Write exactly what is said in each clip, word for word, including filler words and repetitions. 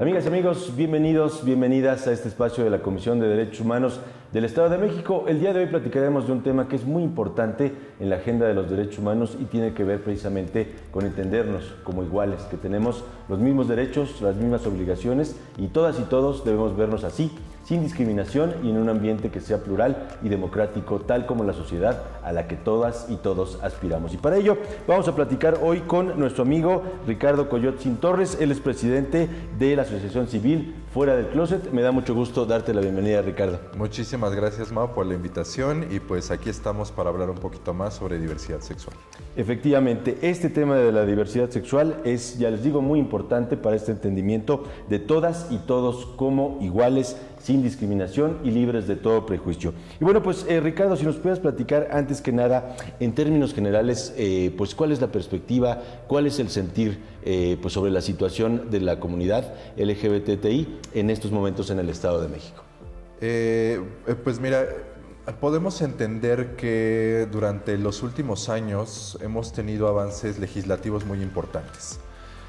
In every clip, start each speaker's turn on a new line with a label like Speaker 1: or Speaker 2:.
Speaker 1: Amigas y amigos, bienvenidos, bienvenidas a este espacio de la Comisión de Derechos Humanos del Estado de México. El día de hoy platicaremos de un tema que es muy importante en la agenda de los derechos humanos y tiene que ver precisamente con entendernos como iguales, que tenemos los mismos derechos, las mismas obligaciones y todas y todos debemos vernos así, sin discriminación y en un ambiente que sea plural y democrático, tal como la sociedad a la que todas y todos aspiramos. Y para ello vamos a platicar hoy con nuestro amigo Ricardo Coyotzin Torres. Él es presidente de la Asociación Civil Fuera del Closet. Me da mucho gusto darte la bienvenida, Ricardo.
Speaker 2: Muchísimas gracias, Mao, por la invitación y pues aquí estamos para hablar un poquito más sobre diversidad sexual.
Speaker 1: Efectivamente, este tema de la diversidad sexual es, ya les digo, muy importante para este entendimiento de todas y todos como iguales, sin discriminación y libres de todo prejuicio. Y bueno, pues eh, Ricardo, si nos puedes platicar antes que nada, en términos generales, eh, pues cuál es la perspectiva, cuál es el sentir eh, pues sobre la situación de la comunidad L G B T I en estos momentos en el Estado de México.
Speaker 2: Eh, pues mira, podemos entender que durante los últimos años hemos tenido avances legislativos muy importantes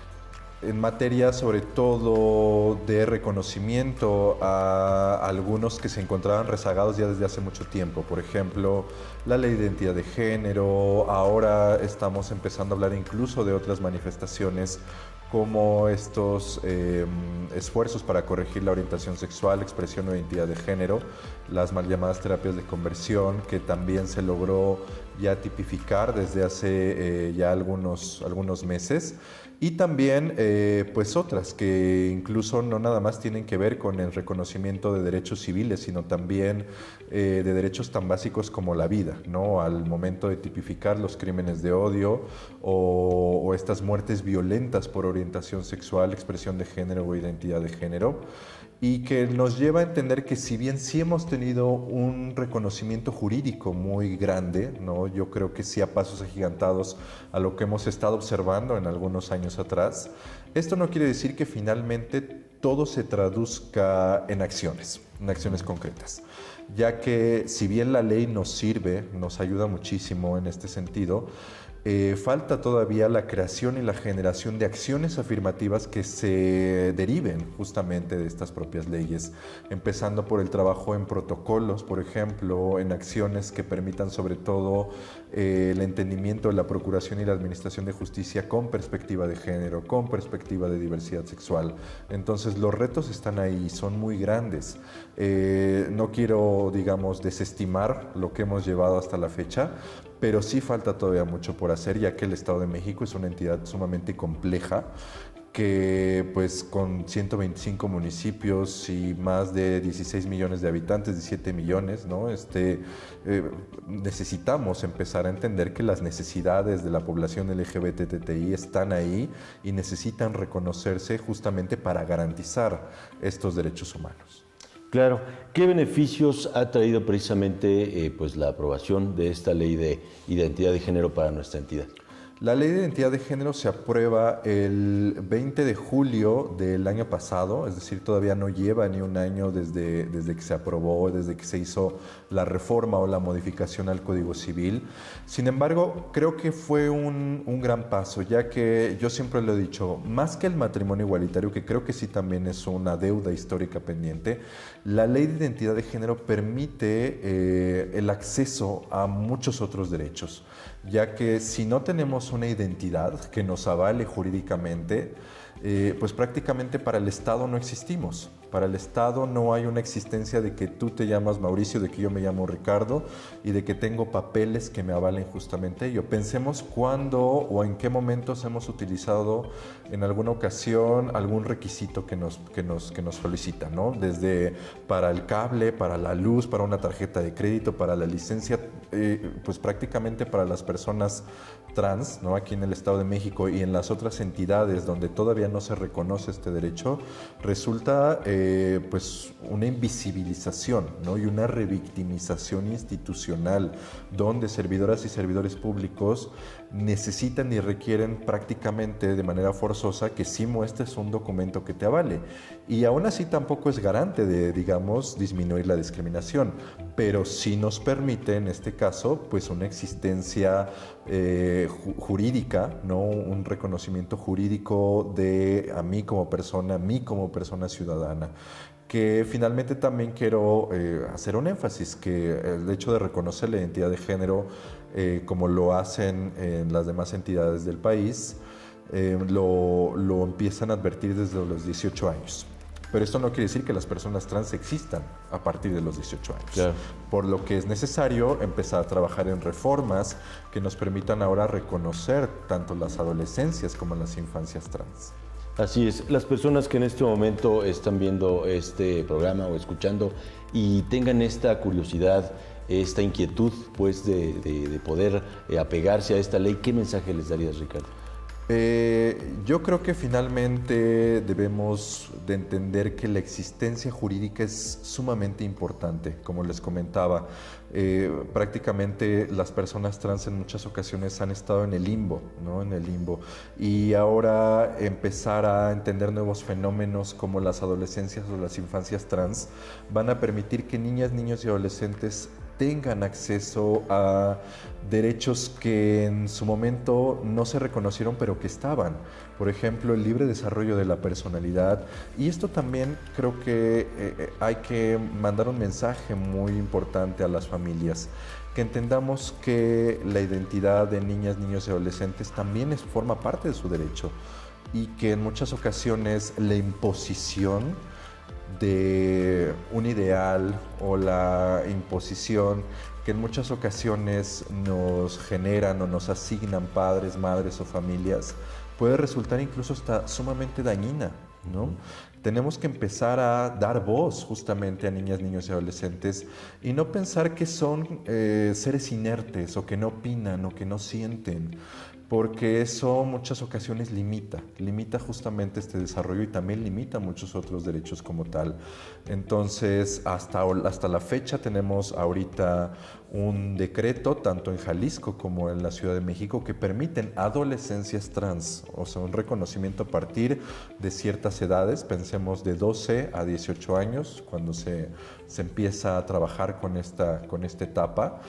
Speaker 2: en materia sobre todo de reconocimiento a algunos que se encontraban rezagados ya desde hace mucho tiempo. Por ejemplo, la ley de identidad de género. Ahora estamos empezando a hablar incluso de otras manifestaciones como estos eh, esfuerzos para corregir la orientación sexual, expresión o identidad de género, las mal llamadas terapias de conversión, que también se logró ya tipificar desde hace eh, ya algunos, algunos meses, y también eh, pues otras que incluso no nada más tienen que ver con el reconocimiento de derechos civiles, sino también eh, de derechos tan básicos como la vida, ¿no? Al momento de tipificar los crímenes de odio o, o estas muertes violentas por orientación sexual, expresión de género o identidad de género, y que nos lleva a entender que si bien sí hemos tenido un reconocimiento jurídico muy grande, ¿no? Yo creo que sí a pasos agigantados a lo que hemos estado observando en algunos años atrás, esto no quiere decir que finalmente todo se traduzca en acciones, en acciones concretas, ya que si bien la ley nos sirve, nos ayuda muchísimo en este sentido, Eh, falta todavía la creación y la generación de acciones afirmativas que se deriven justamente de estas propias leyes, empezando por el trabajo en protocolos, por ejemplo, en acciones que permitan sobre todo eh, el entendimiento de la procuración y la administración de justicia con perspectiva de género, con perspectiva de diversidad sexual. Entonces los retos están ahí, son muy grandes. Eh, no quiero, digamos, desestimar lo que hemos llevado hasta la fecha, pero sí falta todavía mucho por hacer, ya que el Estado de México es una entidad sumamente compleja, que pues con ciento veinticinco municipios y más de dieciséis millones de habitantes, diecisiete millones, ¿no? Este, eh, necesitamos empezar a entender que las necesidades de la población L G B T I están ahí y necesitan reconocerse justamente para garantizar estos derechos humanos.
Speaker 1: Claro. ¿Qué beneficios ha traído precisamente eh, pues la aprobación de esta ley de identidad de género para nuestra entidad?
Speaker 2: La ley de identidad de género se aprueba el veinte de julio del año pasado, es decir, todavía no lleva ni un año desde, desde que se aprobó, desde que se hizo la reforma o la modificación al Código Civil. Sin embargo, creo que fue un, un gran paso, ya que yo siempre lo he dicho, más que el matrimonio igualitario, que creo que sí también es una deuda histórica pendiente, la ley de identidad de género permite eh, el acceso a muchos otros derechos, ya que si no tenemos una identidad que nos avale jurídicamente, eh, pues prácticamente para el Estado no existimos. Para el Estado no hay una existencia de que tú te llamas Mauricio, de que yo me llamo Ricardo y de que tengo papeles que me avalen justamente ello. Pensemos cuándo o en qué momentos hemos utilizado en alguna ocasión algún requisito que nos, que nos, que nos solicita, ¿no? Desde para el cable, para la luz, para una tarjeta de crédito, para la licencia, eh, pues prácticamente para las personas trans, ¿no? Aquí en el Estado de México y en las otras entidades donde todavía no se reconoce este derecho, resulta eh, pues una invisibilización, ¿no? Y una revictimización institucional donde servidoras y servidores públicos necesitan y requieren prácticamente de manera forzosa que sí muestres un documento que te avale. Y aún así tampoco es garante de, digamos, disminuir la discriminación, pero sí nos permite en este caso, pues una existencia eh, ju jurídica, ¿no? Un reconocimiento jurídico de a mí como persona, a mí como persona ciudadana. Que finalmente también quiero eh, hacer un énfasis, que el hecho de reconocer la identidad de género, eh, como lo hacen en las demás entidades del país, eh, lo, lo empiezan a advertir desde los dieciocho años. Pero esto no quiere decir que las personas trans existan a partir de los dieciocho años. Claro. Por lo que es necesario empezar a trabajar en reformas que nos permitan ahora reconocer tanto las adolescencias como las infancias trans.
Speaker 1: Así es, las personas que en este momento están viendo este programa o escuchando y tengan esta curiosidad, esta inquietud pues de, de, de poder eh, apegarse a esta ley, ¿qué mensaje les darías, Ricardo?
Speaker 2: Eh, yo creo que finalmente debemos de entender que la existencia jurídica es sumamente importante. Como les comentaba, eh, prácticamente las personas trans en muchas ocasiones han estado en el limbo, ¿no? En el limbo. Y ahora empezar a entender nuevos fenómenos como las adolescencias o las infancias trans van a permitir que niñas, niños y adolescentes tengan acceso a derechos que en su momento no se reconocieron, pero que estaban. Por ejemplo, el libre desarrollo de la personalidad. Y esto también creo que eh, hay que mandar un mensaje muy importante a las familias, que entendamos que la identidad de niñas, niños y adolescentes también es, forma parte de su derecho, y que en muchas ocasiones la imposición de un ideal o la imposición que en muchas ocasiones nos generan o nos asignan padres, madres o familias puede resultar incluso hasta sumamente dañina, ¿no? Tenemos que empezar a dar voz justamente a niñas, niños y adolescentes y no pensar que son eh, seres inertes o que no opinan o que no sienten, porque eso en muchas ocasiones limita, limita justamente este desarrollo y también limita muchos otros derechos como tal. Entonces, hasta, hasta la fecha tenemos ahorita un decreto, tanto en Jalisco como en la Ciudad de México, que permiten adolescencias trans, o sea, un reconocimiento a partir de ciertas edades, pensemos de doce a dieciocho años, cuando se, se empieza a trabajar con esta, con esta etapa.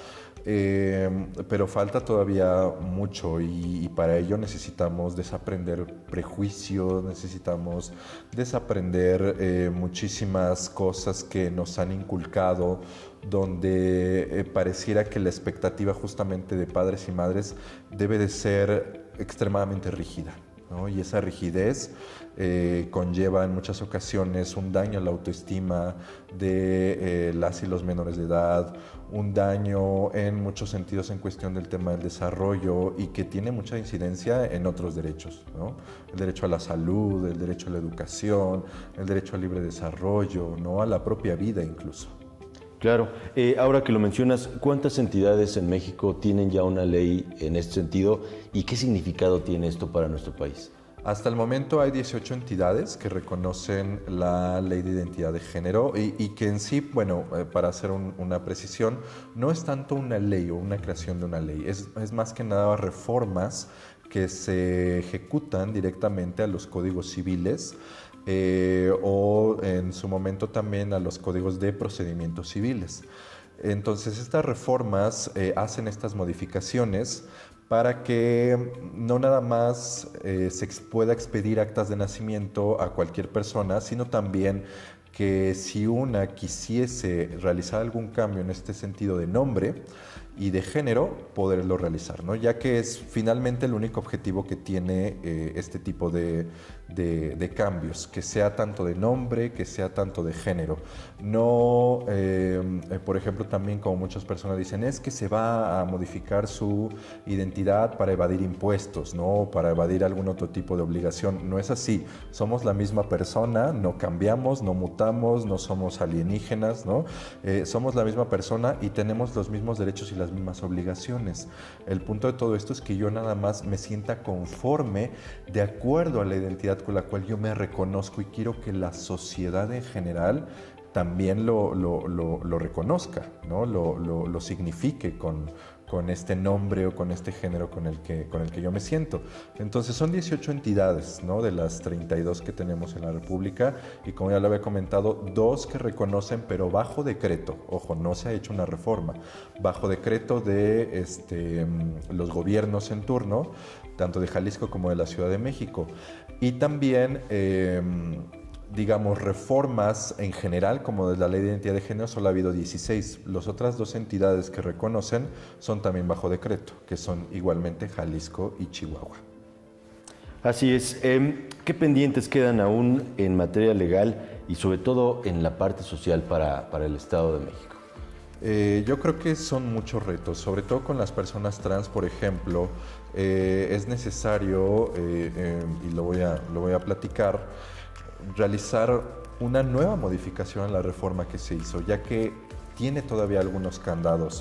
Speaker 2: Eh, pero falta todavía mucho y, y para ello necesitamos desaprender prejuicios, necesitamos desaprender eh, muchísimas cosas que nos han inculcado, donde eh, pareciera que la expectativa justamente de padres y madres debe de ser extremadamente rígida, ¿no? Y esa rigidez eh, conlleva en muchas ocasiones un daño a la autoestima de eh, las y los menores de edad, un daño en muchos sentidos en cuestión del tema del desarrollo y que tiene mucha incidencia en otros derechos, ¿no? El derecho a la salud, el derecho a la educación, el derecho al libre desarrollo, ¿no? A la propia vida incluso.
Speaker 1: Claro. Eh, ahora que lo mencionas, ¿cuántas entidades en México tienen ya una ley en este sentido y qué significado tiene esto para nuestro país?
Speaker 2: Hasta el momento hay dieciocho entidades que reconocen la ley de identidad de género y, y que en sí, bueno, eh, para hacer un, una precisión, no es tanto una ley o una creación de una ley, es, es más que nada reformas que se ejecutan directamente a los códigos civiles eh, o en su momento también a los códigos de procedimientos civiles. Entonces estas reformas eh, hacen estas modificaciones para que no nada más eh, se pueda expedir actas de nacimiento a cualquier persona, sino también que si una quisiese realizar algún cambio en este sentido de nombre y de género, poderlo realizar, ¿no? Ya que es finalmente el único objetivo que tiene eh, este tipo de, de, de cambios, que sea tanto de nombre, que sea tanto de género. No, eh, eh, por ejemplo, también como muchas personas dicen, es que se va a modificar su identidad para evadir impuestos, ¿no? Para evadir algún otro tipo de obligación. No es así. Somos la misma persona, no cambiamos, no mutamos, no somos alienígenas, ¿no? Eh, somos la misma persona y tenemos los mismos derechos y las mismas obligaciones. El punto de todo esto es que yo nada más me sienta conforme de acuerdo a la identidad con la cual yo me reconozco y quiero que la sociedad en general también lo, lo, lo, lo reconozca, ¿no? Lo, lo, lo signifique con, con este nombre o con este género con el que, con el que yo me siento. Entonces son dieciocho entidades, ¿no?, de las treinta y dos que tenemos en la República, y como ya lo había comentado, dos que reconocen, pero bajo decreto. Ojo, no se ha hecho una reforma. Bajo decreto de este, los gobiernos en turno, tanto de Jalisco como de la Ciudad de México. Y también... Eh, digamos, reformas en general, como de la Ley de Identidad de Género, solo ha habido dieciséis. Las otras dos entidades que reconocen son también bajo decreto, que son igualmente Jalisco y Chihuahua.
Speaker 1: Así es. Eh, ¿Qué pendientes quedan aún en materia legal y sobre todo en la parte social para, para el Estado de México?
Speaker 2: Eh, yo creo que son muchos retos, sobre todo con las personas trans, por ejemplo. Eh, es necesario, eh, eh, y lo voy a, lo voy a platicar, realizar una nueva modificación a la reforma que se hizo, ya que tiene todavía algunos candados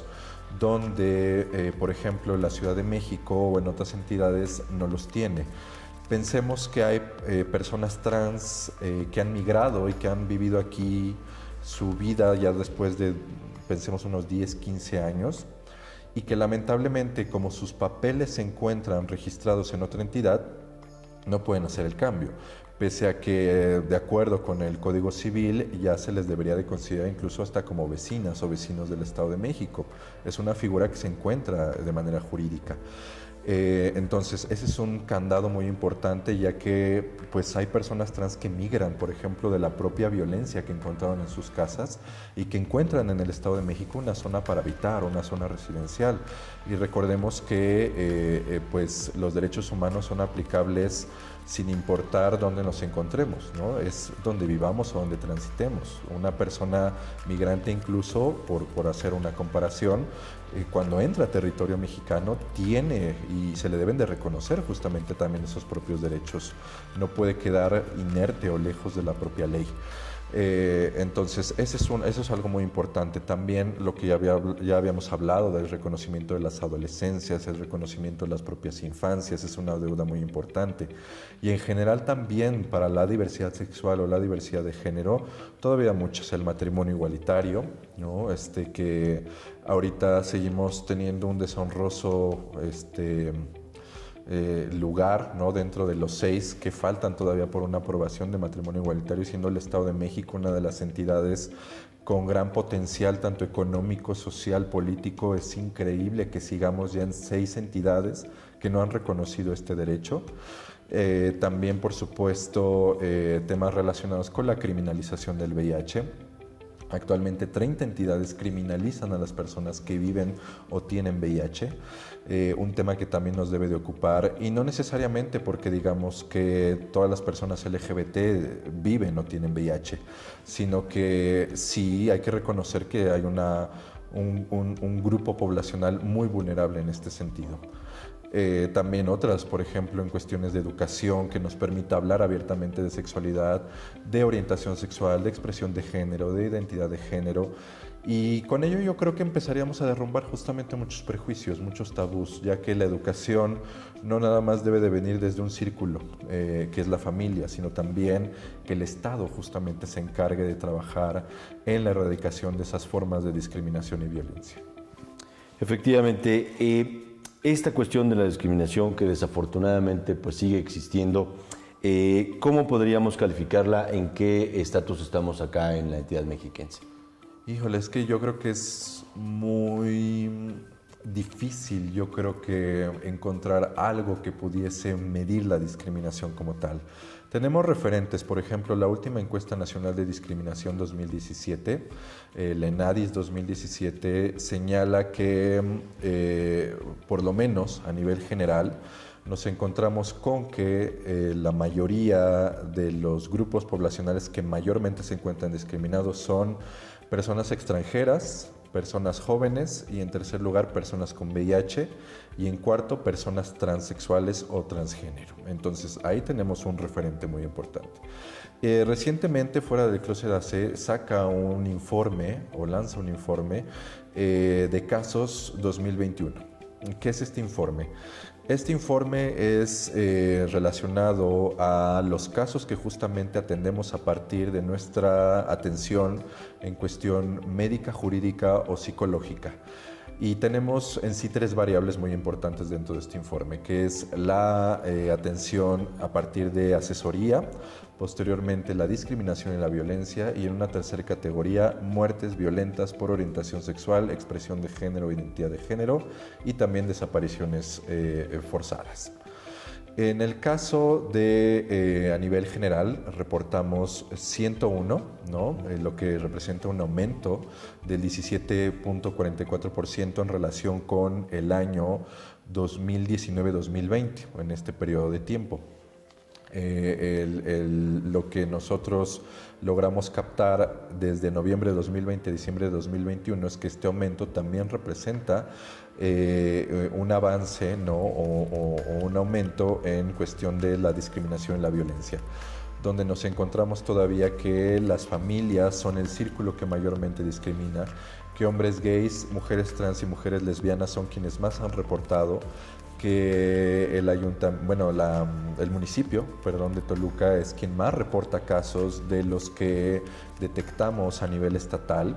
Speaker 2: donde, eh, por ejemplo, en la Ciudad de México o en otras entidades no los tiene. Pensemos que hay eh, personas trans eh, que han migrado y que han vivido aquí su vida ya después de, pensemos, unos diez, quince años, y que lamentablemente, como sus papeles se encuentran registrados en otra entidad, no pueden hacer el cambio. Pese a que, de acuerdo con el Código Civil, ya se les debería de considerar incluso hasta como vecinas o vecinos del Estado de México. Es una figura que se encuentra de manera jurídica. Eh, entonces, ese es un candado muy importante, ya que pues, hay personas trans que migran, por ejemplo, de la propia violencia que encontraron en sus casas y que encuentran en el Estado de México una zona para habitar, una zona residencial. Y recordemos que eh, eh, pues, los derechos humanos son aplicables sin importar dónde nos encontremos, ¿no? Es donde vivamos o donde transitemos. Una persona migrante, incluso, por, por hacer una comparación, eh, cuando entra a territorio mexicano, tiene y se le deben de reconocer justamente también esos propios derechos. No puede quedar inerte o lejos de la propia ley. Eh, entonces, ese es un, eso es algo muy importante. También lo que ya, había, ya habíamos hablado del reconocimiento de las adolescencias, el reconocimiento de las propias infancias, es una deuda muy importante. Y en general también para la diversidad sexual o la diversidad de género, todavía mucho es el matrimonio igualitario, ¿no? Este, que ahorita seguimos teniendo un deshonroso... Este, Eh, lugar, ¿no?, dentro de los seis que faltan todavía por una aprobación de matrimonio igualitario, siendo el Estado de México una de las entidades con gran potencial tanto económico, social, político. Es increíble que sigamos ya en seis entidades que no han reconocido este derecho. Eh, también, por supuesto, eh, temas relacionados con la criminalización del V I H. Actualmente treinta entidades criminalizan a las personas que viven o tienen V I H, eh, un tema que también nos debe de ocupar, y no necesariamente porque digamos que todas las personas L G B T viven o tienen V I H, sino que sí hay que reconocer que hay una, un, un, un grupo poblacional muy vulnerable en este sentido. Eh, también otras, por ejemplo, en cuestiones de educación que nos permita hablar abiertamente de sexualidad, de orientación sexual, de expresión de género, de identidad de género. Y con ello yo creo que empezaríamos a derrumbar justamente muchos prejuicios, muchos tabús, ya que la educación no nada más debe de venir desde un círculo, eh, que es la familia, sino también que el Estado justamente se encargue de trabajar en la erradicación de esas formas de discriminación y violencia.
Speaker 1: Efectivamente, eh, esta cuestión de la discriminación que desafortunadamente pues, sigue existiendo, eh, ¿cómo podríamos calificarla? ¿En qué estatus estamos acá en la entidad mexiquense?
Speaker 2: Híjole, es que yo creo que es muy difícil, yo creo que encontrar algo que pudiese medir la discriminación como tal. Tenemos referentes, por ejemplo, la última encuesta nacional de discriminación dos mil diecisiete, el ENADIS dos mil diecisiete, señala que, eh, por lo menos a nivel general, nos encontramos con que eh, la mayoría de los grupos poblacionales que mayormente se encuentran discriminados son personas extranjeras, personas jóvenes y, en tercer lugar, personas con V I H, y en cuarto, personas transexuales o transgénero. Entonces ahí tenemos un referente muy importante. Eh, recientemente Fuera del Closet A C saca un informe o lanza un informe eh, de casos dos mil veintiuno. ¿Qué es este informe? Este informe es eh, relacionado a los casos que justamente atendemos a partir de nuestra atención en cuestión médica, jurídica o psicológica. Y tenemos en sí tres variables muy importantes dentro de este informe, que es la eh, atención a partir de asesoría, posteriormente la discriminación y la violencia, y en una tercera categoría, muertes violentas por orientación sexual, expresión de género, identidad de género, y también desapariciones eh, forzadas. En el caso de, eh, a nivel general, reportamos ciento uno, ¿no? Eh, lo que representa un aumento del diecisiete punto cuarenta y cuatro por ciento en relación con el año dos mil diecinueve dos mil veinte, en este periodo de tiempo. Eh, el, el, lo que nosotros logramos captar desde noviembre de dos mil veinte a diciembre de dos mil veintiuno es que este aumento también representa eh, un avance, ¿no? o, o, o un aumento en cuestión de la discriminación y la violencia, donde nos encontramos todavía que las familias son el círculo que mayormente discrimina, que hombres gays, mujeres trans y mujeres lesbianas son quienes más han reportado, que el, ayuntamiento, bueno, la, el municipio perdón, de Toluca es quien más reporta casos de los que detectamos a nivel estatal,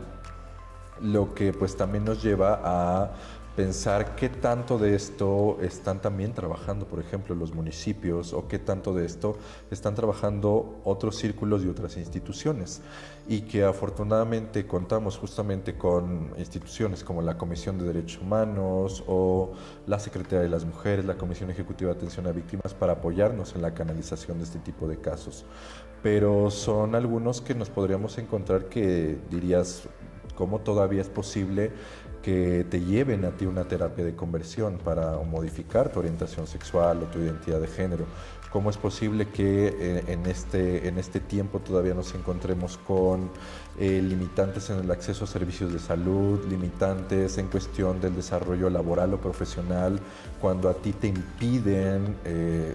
Speaker 2: lo que pues también nos lleva a pensar qué tanto de esto están también trabajando, por ejemplo, los municipios, o qué tanto de esto están trabajando otros círculos y otras instituciones. Y que afortunadamente contamos justamente con instituciones como la Comisión de Derechos Humanos o la Secretaría de las Mujeres, la Comisión Ejecutiva de Atención a Víctimas, para apoyarnos en la canalización de este tipo de casos. Pero son algunos que nos podríamos encontrar que dirías, ¿cómo todavía es posible que te lleven a ti una terapia de conversión para modificar tu orientación sexual o tu identidad de género? ¿Cómo es posible que en este, en este tiempo todavía nos encontremos con eh, limitantes en el acceso a servicios de salud, limitantes en cuestión del desarrollo laboral o profesional, cuando a ti te impiden, eh,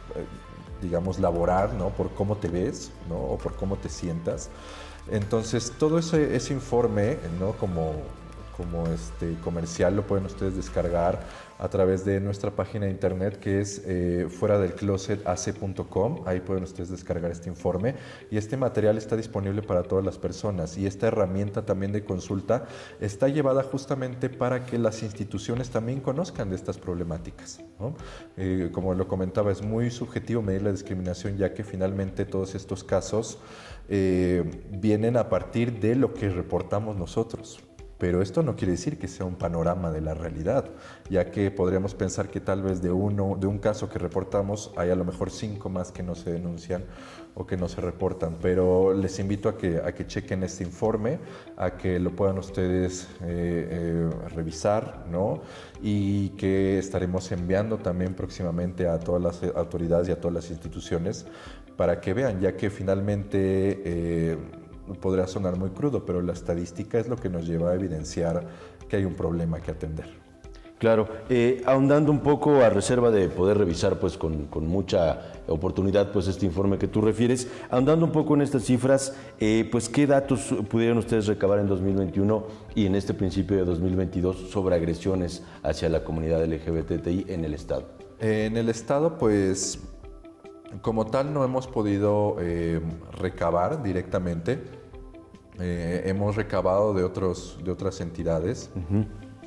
Speaker 2: digamos, laborar, ¿no? Por cómo te ves, ¿no? O por cómo te sientas? Entonces, todo ese, ese informe, ¿no? como, como este comercial, lo pueden ustedes descargar a través de nuestra página de internet, que es eh, fuera del closet a c punto com. Ahí pueden ustedes descargar este informe, y este material está disponible para todas las personas, y esta herramienta también de consulta está llevada justamente para que las instituciones también conozcan de estas problemáticas, ¿no? Eh, como lo comentaba, es muy subjetivo medir la discriminación, ya que finalmente todos estos casos eh, vienen a partir de lo que reportamos nosotros. Pero esto no quiere decir que sea un panorama de la realidad, ya que podríamos pensar que tal vez de, uno, de un caso que reportamos hay a lo mejor cinco más que no se denuncian o que no se reportan. Pero les invito a que, a que chequen este informe, a que lo puedan ustedes eh, eh, revisar, ¿no? Y que estaremos enviando también próximamente a todas las autoridades y a todas las instituciones para que vean, ya que finalmente eh, podrá sonar muy crudo, pero la estadística es lo que nos lleva a evidenciar que hay un problema que atender.
Speaker 1: Claro, eh, ahondando un poco, a reserva de poder revisar pues con, con mucha oportunidad pues este informe que tú refieres, ahondando un poco en estas cifras, eh, pues ¿qué datos pudieron ustedes recabar en dos mil veintiuno y en este principio de dos mil veintidós sobre agresiones hacia la comunidad L G B T T I en el Estado?
Speaker 2: En el Estado, pues, como tal, no hemos podido eh, recabar directamente. Eh, hemos recabado de, otros, de otras entidades, uh-huh.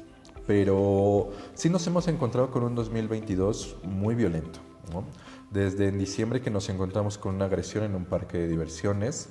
Speaker 2: Pero sí nos hemos encontrado con un dos mil veintidós muy violento, ¿no? Desde en diciembre, que nos encontramos con una agresión en un parque de diversiones,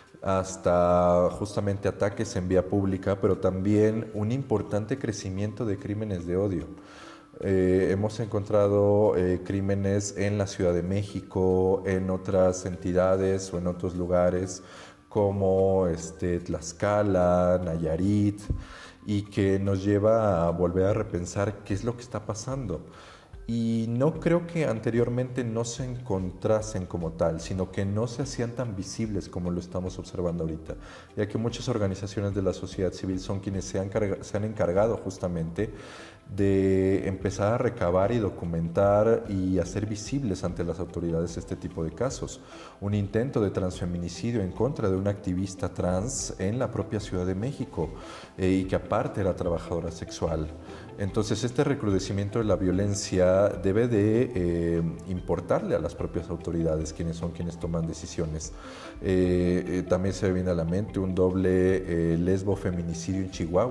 Speaker 2: hasta justamente ataques en vía pública, pero también un importante crecimiento de crímenes de odio. Eh, hemos encontrado eh, crímenes en la Ciudad de México, en otras entidades o en otros lugares, como este, Tlaxcala, Nayarit, y que nos lleva a volver a repensar qué es lo que está pasando. Y no creo que anteriormente no se encontrasen como tal, sino que no se hacían tan visibles como lo estamos observando ahorita, ya que muchas organizaciones de la sociedad civil son quienes se han, se han encargado justamente de empezar a recabar y documentar y hacer visibles ante las autoridades este tipo de casos. Un intento de transfeminicidio en contra de una activista trans en la propia Ciudad de México, eh, y que aparte era trabajadora sexual. Entonces, este recrudecimiento de la violencia debe de eh, importarle a las propias autoridades, quienes son quienes toman decisiones. Eh, eh, también se me viene a la mente un doble eh, lesbo feminicidio en Chihuahua,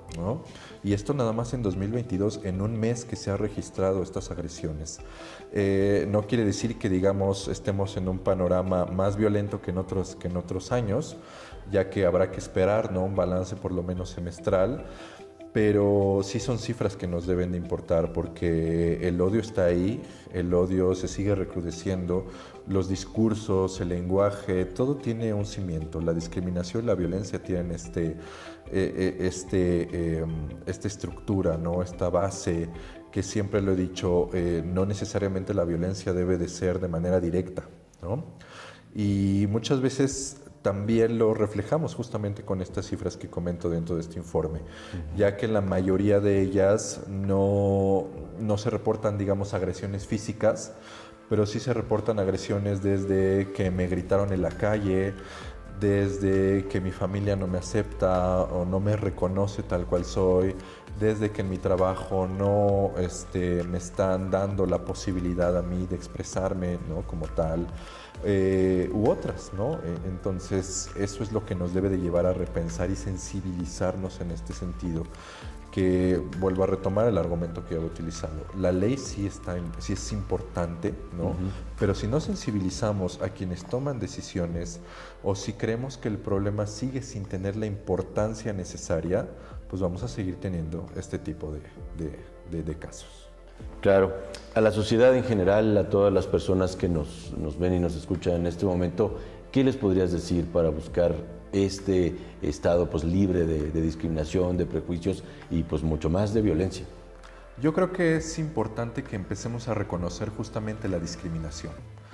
Speaker 2: ¿no? Y esto nada más en dos mil veintidós, en un mes que se han registrado estas agresiones. Eh, no quiere decir que, digamos, estemos en un panorama más violento que en otros, que en otros años, ya que habrá que esperar, ¿no?, un balance por lo menos semestral, pero sí son cifras que nos deben de importar, porque el odio está ahí, el odio se sigue recrudeciendo, los discursos, el lenguaje, todo tiene un cimiento. La discriminación y la violencia tienen este, eh, este, eh, esta estructura, ¿no?, esta base, que siempre lo he dicho, eh, no necesariamente la violencia debe de ser de manera directa, ¿no? Y muchas veces también lo reflejamos justamente con estas cifras que comento dentro de este informe, uh-huh. ya que la mayoría de ellas no, no se reportan, digamos, agresiones físicas, pero sí se reportan agresiones desde que me gritaron en la calle, desde que mi familia no me acepta o no me reconoce tal cual soy, desde que en mi trabajo no este, me están dando la posibilidad a mí de expresarme, ¿no?, como tal. Eh, u otras, ¿no? Entonces, eso es lo que nos debe de llevar a repensar y sensibilizarnos en este sentido, que vuelvo a retomar el argumento que he utilizado. La ley sí, está, sí es importante, ¿no? Uh-huh. Pero si no sensibilizamos a quienes toman decisiones, o si creemos que el problema sigue sin tener la importancia necesaria, pues vamos a seguir teniendo este tipo de, de, de, de casos.
Speaker 1: Claro, a la sociedad en general, a todas las personas que nos, nos ven y nos escuchan en este momento, ¿qué les podrías decir para buscar este estado, pues, libre de, de discriminación, de prejuicios y pues mucho más de violencia?
Speaker 2: Yo creo que es importante que empecemos a reconocer justamente la discriminación,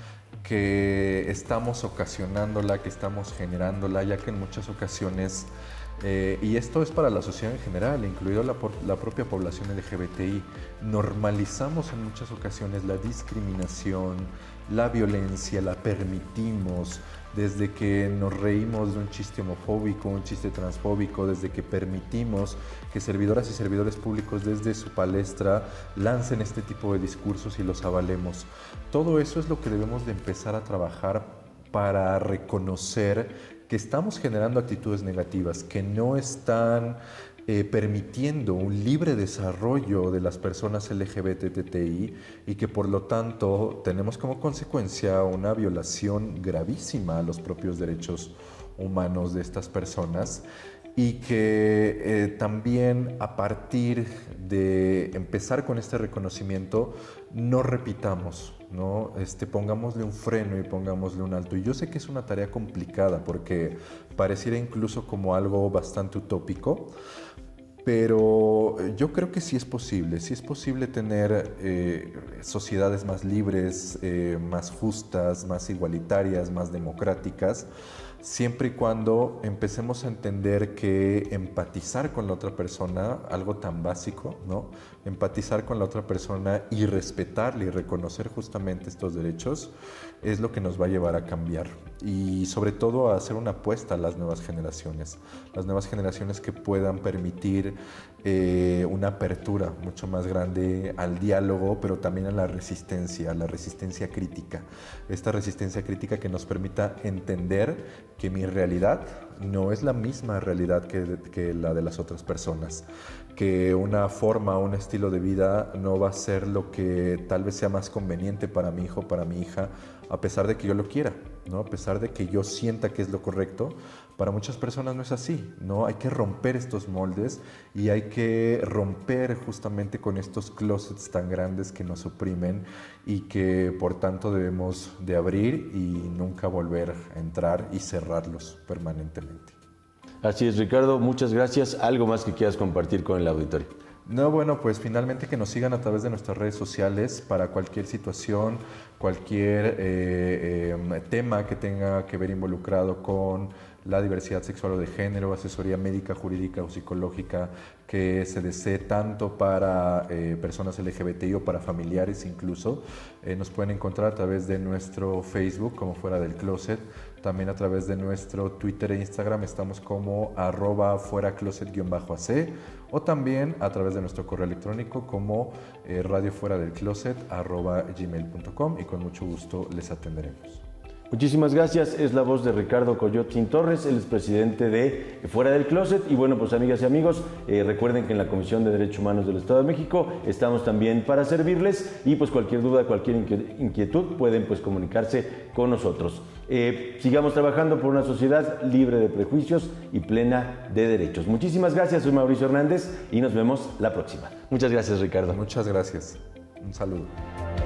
Speaker 2: que estamos ocasionándola, que estamos generándola, ya que en muchas ocasiones, eh, y esto es para la sociedad en general, incluido la, la propia población L G B T I, normalizamos en muchas ocasiones la discriminación, la violencia, la permitimos, desde que nos reímos de un chiste homofóbico, un chiste transfóbico, desde que permitimos que servidoras y servidores públicos desde su palestra lancen este tipo de discursos y los avalemos. Todo eso es lo que debemos de empezar a trabajar para reconocer que estamos generando actitudes negativas, que no están eh, permitiendo un libre desarrollo de las personas L G B T I y que por lo tanto tenemos como consecuencia una violación gravísima a los propios derechos humanos de estas personas, y que eh, también a partir de empezar con este reconocimiento no repitamos, ¿no? Este, pongámosle un freno y pongámosle un alto. Y yo sé que es una tarea complicada porque pareciera incluso como algo bastante utópico, pero yo creo que sí es posible, sí es posible tener eh, sociedades más libres, eh, más justas, más igualitarias, más democráticas, siempre y cuando empecemos a entender que empatizar con la otra persona, algo tan básico, ¿no? Empatizar con la otra persona y respetarle y reconocer justamente estos derechos es lo que nos va a llevar a cambiar, y sobre todo a hacer una apuesta a las nuevas generaciones, las nuevas generaciones que puedan permitir eh, una apertura mucho más grande al diálogo, pero también a la resistencia, a la resistencia crítica, esta resistencia crítica que nos permita entender que mi realidad no es la misma realidad que, que la de las otras personas, que una forma, un estilo de vida no va a ser lo que tal vez sea más conveniente para mi hijo, para mi hija, a pesar de que yo lo quiera, ¿no? A pesar de que yo sienta que es lo correcto. Para muchas personas no es así, ¿no? Hay que romper estos moldes y hay que romper justamente con estos closets tan grandes que nos oprimen y que por tanto debemos de abrir y nunca volver a entrar y cerrarlos permanentemente.
Speaker 1: Así es, Ricardo, muchas gracias. ¿Algo más que quieras compartir con el auditorio?
Speaker 2: No, bueno, pues finalmente que nos sigan a través de nuestras redes sociales para cualquier situación, cualquier eh, eh, tema que tenga que ver involucrado con la diversidad sexual o de género, asesoría médica, jurídica o psicológica que se desee tanto para eh, personas L G B T I o para familiares incluso. Eh, nos pueden encontrar a través de nuestro Facebook como Fuera del Closet, también a través de nuestro Twitter e Instagram estamos como arroba fuera closet guión bajo ac, o también a través de nuestro correo electrónico como eh, radiofuera del closet arroba gmail punto com, y con mucho gusto les atenderemos.
Speaker 1: Muchísimas gracias. Es la voz de Ricardo Coyotzin Torres, el expresidente de Fuera del Closet. Y bueno, pues amigas y amigos, eh, recuerden que en la Comisión de Derechos Humanos del Estado de México estamos también para servirles y pues cualquier duda, cualquier inquietud pueden pues comunicarse con nosotros. Eh, sigamos trabajando por una sociedad libre de prejuicios y plena de derechos. Muchísimas gracias, soy Mauricio Hernández y nos vemos la próxima. Muchas gracias, Ricardo.
Speaker 2: Muchas gracias. Un saludo.